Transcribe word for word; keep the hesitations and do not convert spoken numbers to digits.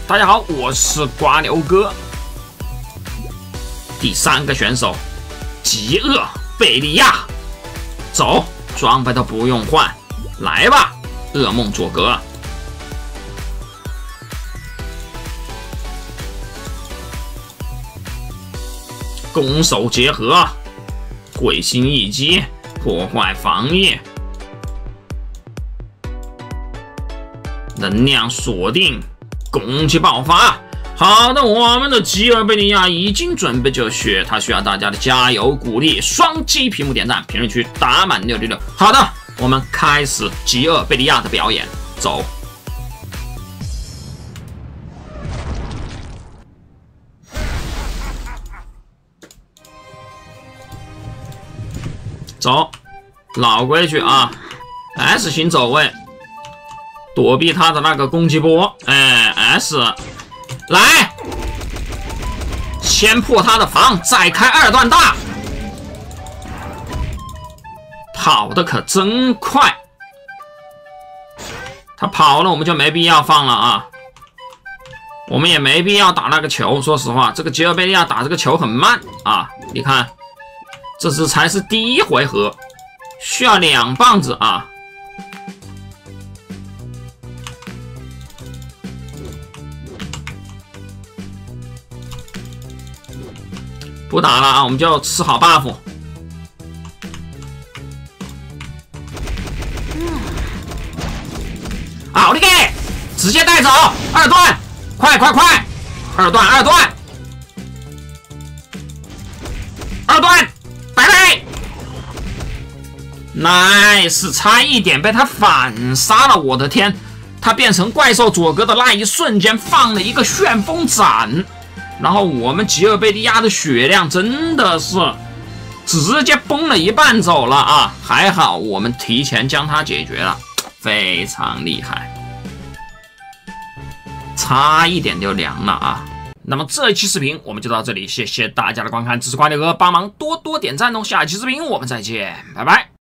大家好，我是瓜牛哥。第三个选手，极恶贝利亚，走，装备都不用换，来吧，噩梦佐格。攻守结合，会心一击，破坏防御，能量锁定，攻击爆发。好的，我们的吉尔贝利亚已经准备就绪，他需要大家的加油鼓励，双击屏幕点赞，评论区打满六六六。好的，我们开始吉尔贝利亚的表演，走。走，老规矩啊 ，S 型走位，躲避他的那个攻击波，哎 ，S， 来，先破他的防，再开二段大，跑得可真快，他跑了我们就没必要放了啊，我们也没必要打那个球，说实话，这个吉尔贝利亚打这个球很慢啊，你看。这是才是第一回合，需要两棒子啊！不打了啊，我们就吃好 buff。好的，直接带走二段，快快快，二段二段，二段。nice， 差一点被他反杀了！我的天，他变成怪兽佐格的那一瞬间放了一个旋风斩，然后我们吉尔贝利亚的血量真的是直接崩了一半走了啊！还好我们提前将他解决了，非常厉害，差一点就凉了啊！那么这一期视频我们就到这里，谢谢大家的观看，支持瓜牛哥帮忙多多点赞哦！下一期视频我们再见，拜拜。